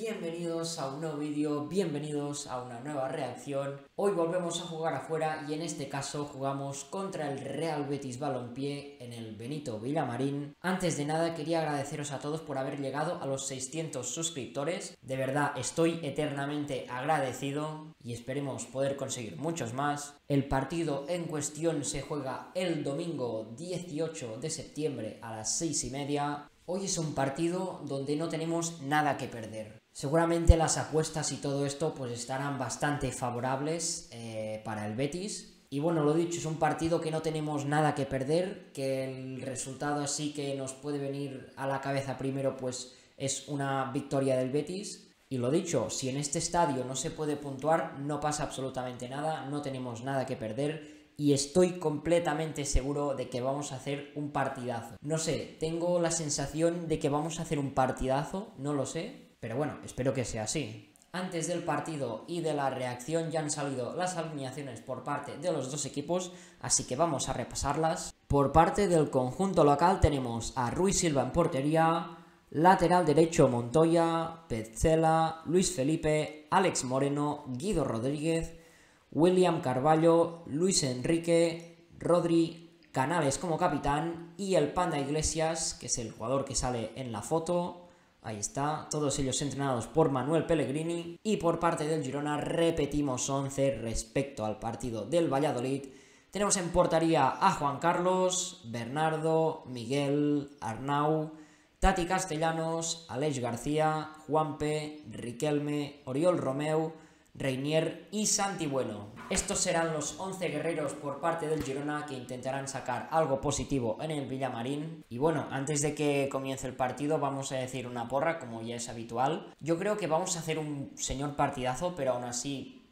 bienvenidos a un nuevo vídeo, bienvenidos a una nueva reacción. Hoy volvemos a jugar afuera y en este caso jugamos contra el Real Betis Balompié en el Benito Villamarín. Antes de nada quería agradeceros a todos por haber llegado a los 600 suscriptores. De verdad estoy eternamente agradecido y esperemos poder conseguir muchos más. El partido en cuestión se juega el domingo 18 de septiembre a las 6:30. Hoy es un partido donde no tenemos nada que perder. Seguramente las apuestas y todo esto pues estarán bastante favorables para el Betis. Y bueno, lo dicho, es un partido que no tenemos nada que perder, que el resultado así que nos puede venir a la cabeza primero pues es una victoria del Betis. Y lo dicho, si en este estadio no se puede puntuar, no pasa absolutamente nada, no tenemos nada que perder. Y estoy completamente seguro de que vamos a hacer un partidazo. No sé, tengo la sensación de que vamos a hacer un partidazo, no lo sé, pero bueno, espero que sea así. Antes del partido y de la reacción ya han salido las alineaciones por parte de los dos equipos, así que vamos a repasarlas. Por parte del conjunto local tenemos a Rui Silva en portería, lateral derecho Montoya, Petzela, Luis Felipe, Alex Moreno, Guido Rodríguez, William Carvalho, Luis Enrique, Rodri, Canales como capitán y el Panda Iglesias, que es el jugador que sale en la foto. Ahí está, todos ellos entrenados por Manuel Pellegrini. Y por parte del Girona repetimos 11 respecto al partido del Valladolid. Tenemos en portería a Juan Carlos, Bernardo, Miguel, Arnau, Tati Castellanos, Aleix García, Juanpe, Riquelme, Oriol Romeu, Reinier y Santi Bueno. Estos serán los 11 guerreros por parte del Girona que intentarán sacar algo positivo en el Villamarín. Y bueno, antes de que comience el partido vamos a decir una porra, como ya es habitual. Yo creo que vamos a hacer un señor partidazo, pero aún así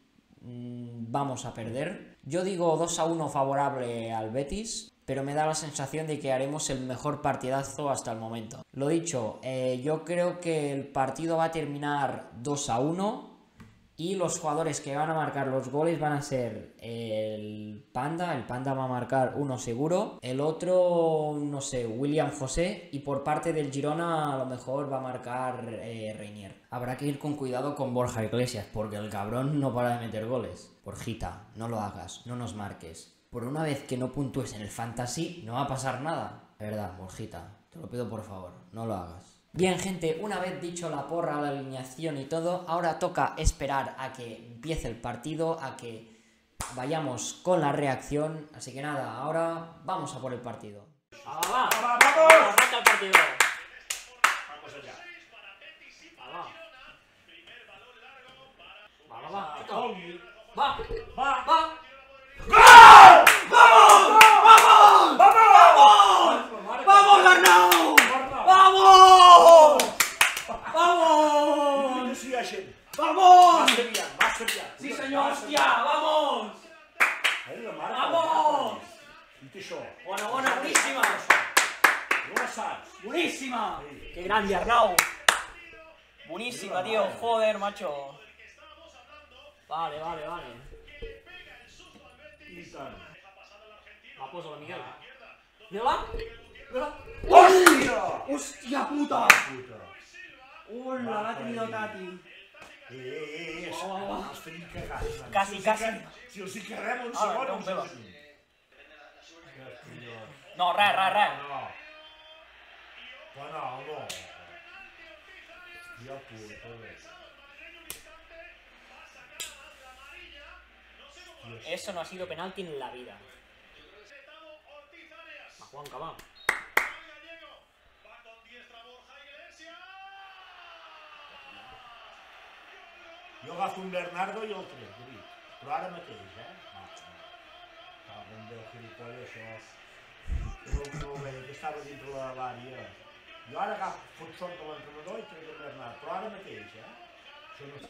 vamos a perder. Yo digo 2-1 favorable al Betis, pero me da la sensación de que haremos el mejor partidazo hasta el momento. Lo dicho, yo creo que el partido va a terminar 2-1. Y los jugadores que van a marcar los goles van a ser el Panda va a marcar uno seguro, el otro, no sé, William José, y por parte del Girona a lo mejor va a marcar Reinier. Habrá que ir con cuidado con Borja Iglesias, porque el cabrón no para de meter goles. Borjita, no lo hagas, no nos marques. Por una vez que no puntúes en el Fantasy, no va a pasar nada. De verdad, Borjita, te lo pido por favor, no lo hagas. Bien, gente, una vez dicho la porra, la alineación y todo, ahora toca esperar a que empiece el partido, a que vayamos con la reacción. Así que nada, ahora vamos a por el partido. ¡Vamos! ¡Arranca el partido! Vamos allá. ¡Va! ¡Va! ¡Va! ¡Vamos! ¡Vamos, Arnau! ¡Vamos! ¡Vamos! ¡Vamos! ¡Sí, señor! ¡Hostia! ¡Vamos! ¡Vamos! Bueno, buenísima. ¡Buenísima! ¡Qué grande, Arnau! Buenísima, tío. Joder, macho. Vale. Apóstolo, Miguel. ¿Mírala? ¡Hostia! ¡Hostia puta! ¡Hola! La ha tenido Tati. Casi. Si els hi quedem un segon, no, uns peva. segon. No, res. No. Hòstia puta. Eso no ha sido penalti en la vida. Va, Juanca, va. Jo agafo un Bernardo i el trec, però ara mateix, un Déu gilipoll, això. No ho veia, que estava dintre de l'àrea. Jo ara agafo, fot sort de l'entrenador i trec el Bernardo, però ara mateix, Això no...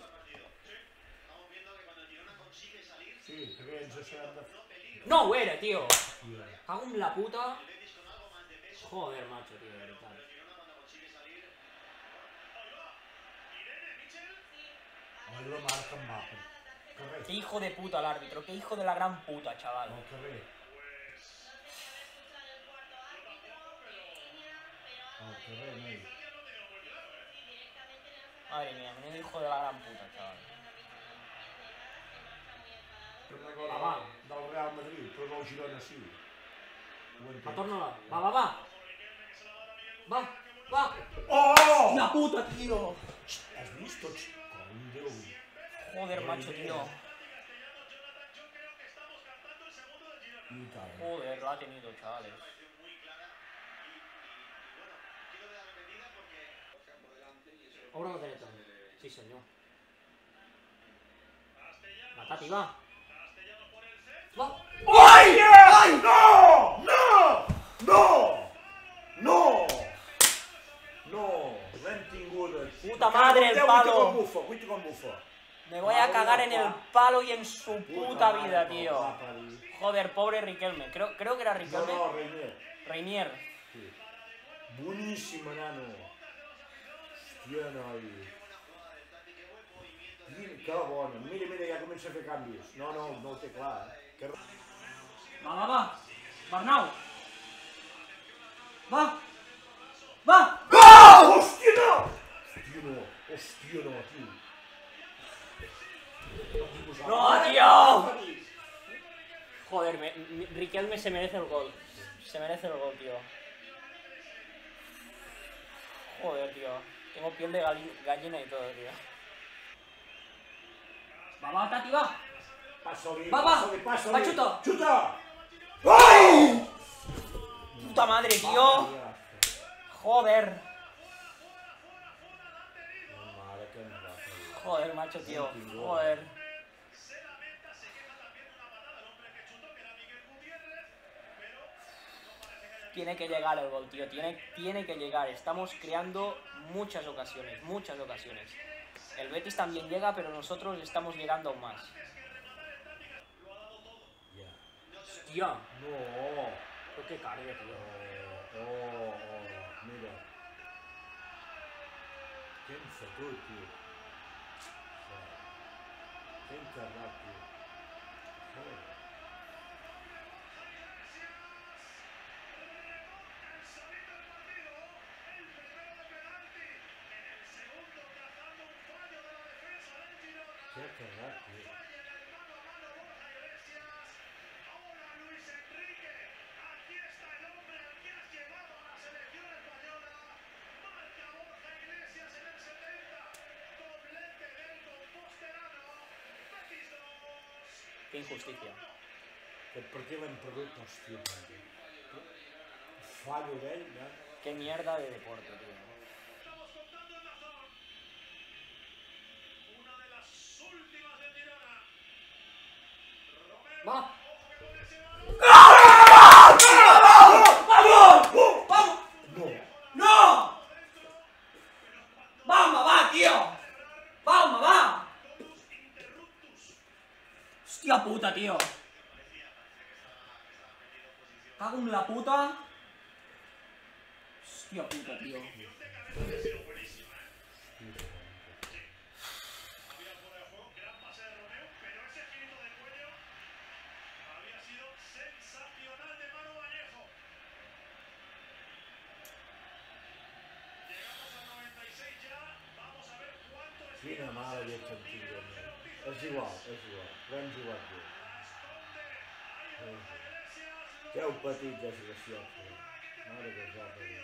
Sí, perquè ens deixarem de... No ho era, tío. Cago en la puta. Joder, macho, tío, de verdad. Ai, la marca em va. Qué hijo de puta el árbitro, qué hijo de la gran puta, chaval. Al carrer. Madre mía, menudo hijo de la gran puta, chaval. Va, del Real Madrid, però del Girona sí. Va, torna-la. Va. Va. Oh! ¡La puta, tío! Has vist tots? Com Déu. Joder, macho, tío. I tal. Joder, lo ha tenido, chavales. Ahora la derecha. Sí, señor. Matati, va. Va. Ai! Ai! No! No! No! No! No! L'hem tinguda. Puta madre, el palo. Cuita con bufa. Me voy a cagar en el palo y en su puta vida, madre, tío. va a parir. Joder, pobre Riquelme. Creo que era Riquelme. No, Reiner. Reinier. Sí. Boníssima, nano. Hòstia, noi. Que bona. Mira, ja comença a fer canvis. No ho té clar, eh? Va. Bernau. Va. No! Hòstia, no! Hòstia, no, tio. ¡No, tío! Joder, Riquelme se merece el gol. Se merece el gol, tío. Joder, tío. Tengo piel de gallina y todo, tío. Va, Tati, va. Passa-li, Va. passa-li. Va, xuta. Xuta! Ai! Puta madre, tío. Joder. Mare que ens va parir. Joder, macho, tío. Joder. Tiene que llegar el gol, tío. Tiene que llegar. Estamos creando muchas ocasiones. El Betis también llega, pero nosotros estamos llegando aún más. Hostia. No! Pero qué carga, tío. Oh, mira. Què hem fotut, tio? Què hem carregat, tio? Joder. Què ha carregat, tio? Qué injusticia. Per què l'hem perdut? Hòstia, tio. Fallo d'ell, ja. Qué mierda de deporte, tío. Va. No! ¡Vamos, va, tío! ¡Vamos, va! ¡Hostia puta, tío! Cago en la puta. Hostia puta, tío. Quina mala llet que hem tingut, nen. És igual. L'hem jugat bé. Que heu patit, desgraciats, tio. Mare que us va parir.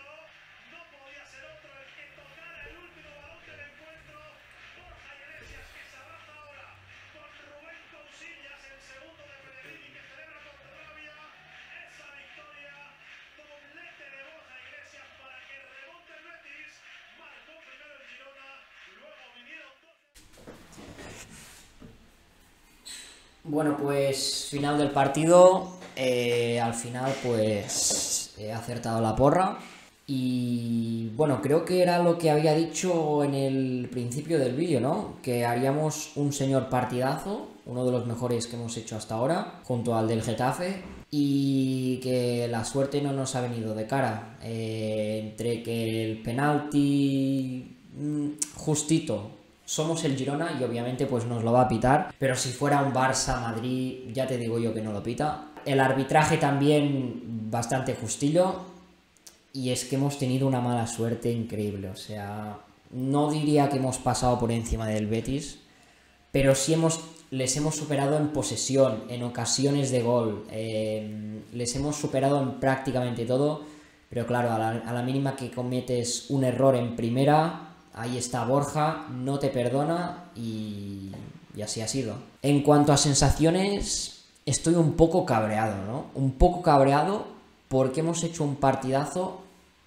Bueno, pues final del partido. Al final pues he acertado la porra. Y bueno, creo que era lo que había dicho en el principio del vídeo, ¿no? Que haríamos un señor partidazo, uno de los mejores que hemos hecho hasta ahora, junto al del Getafe. Y que la suerte no nos ha venido de cara. Entre que el penalti justito, somos el Girona y obviamente pues nos lo va a pitar, pero si fuera un Barça-Madrid ya te digo yo que no lo pita. El arbitraje también bastante justillo y es que hemos tenido una mala suerte increíble, o sea, No diría que hemos pasado por encima del Betis, pero sí les hemos superado en posesión, en ocasiones de gol, les hemos superado en prácticamente todo, pero claro, a la mínima que cometes un error en primera, ahí está Borja, no te perdona y así ha sido. En cuanto a sensaciones, estoy un poco cabreado, ¿no? Un poco cabreado porque hemos hecho un partidazo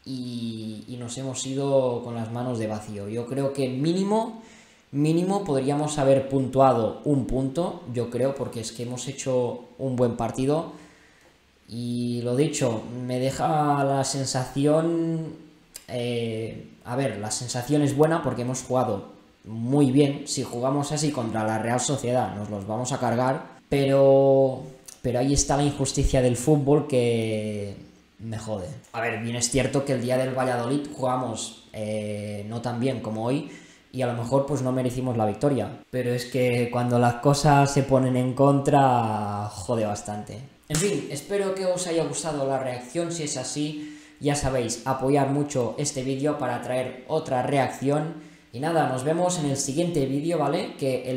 y nos hemos ido con las manos de vacío. Yo creo que mínimo podríamos haber puntuado un punto, yo creo, porque es que hemos hecho un buen partido. Y lo dicho, me deja la sensación... a ver, la sensación es buena porque hemos jugado muy bien. Si jugamos así contra la Real Sociedad nos los vamos a cargar, pero ahí está la injusticia del fútbol que me jode. A ver, bien es cierto que el día del Valladolid jugamos no tan bien como hoy y a lo mejor pues no merecimos la victoria, pero es que cuando las cosas se ponen en contra jode bastante. En fin, espero que os haya gustado la reacción. Si es así, ya sabéis, apoyar mucho este vídeo para traer otra reacción. Y nada, nos vemos en el siguiente vídeo, ¿vale? Que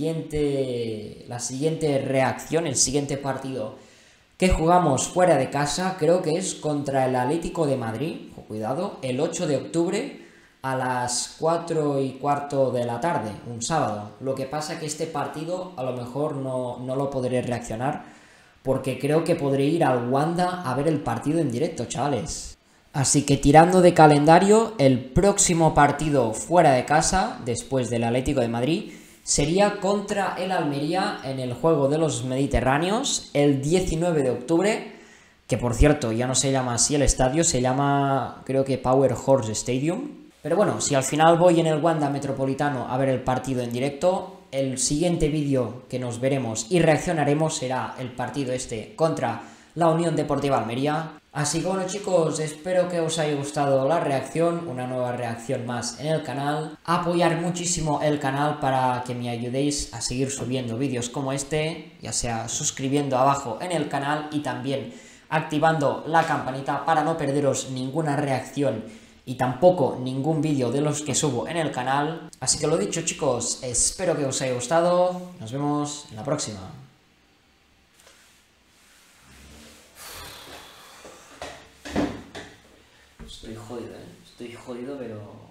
la siguiente reacción, el siguiente partido que jugamos fuera de casa, creo que es contra el Atlético de Madrid, cuidado, el 8 de octubre a las 4:15 de la tarde, un sábado. Lo que pasa que este partido a lo mejor no lo podré reaccionar, porque creo que podré ir al Wanda a ver el partido en directo, chavales. Así que tirando de calendario, el próximo partido fuera de casa, después del Atlético de Madrid, sería contra el Almería en el Juego de los Mediterráneos, el 19 de octubre, que por cierto ya no se llama así el estadio, se llama creo que Power Horse Stadium. Pero bueno, si al final voy en el Wanda Metropolitano a ver el partido en directo, el siguiente vídeo que nos veremos y reaccionaremos será el partido este contra la Unión Deportiva Almería. Así que bueno chicos, espero que os haya gustado la reacción, una nueva reacción más en el canal. Apoyar muchísimo el canal para que me ayudéis a seguir subiendo vídeos como este, ya sea suscribiendo abajo en el canal y también activando la campanita para no perderos ninguna reacción y tampoco ningún vídeo de los que subo en el canal. Así que lo dicho chicos, espero que os haya gustado, nos vemos en la próxima. Estoy jodido, estoy jodido, pero...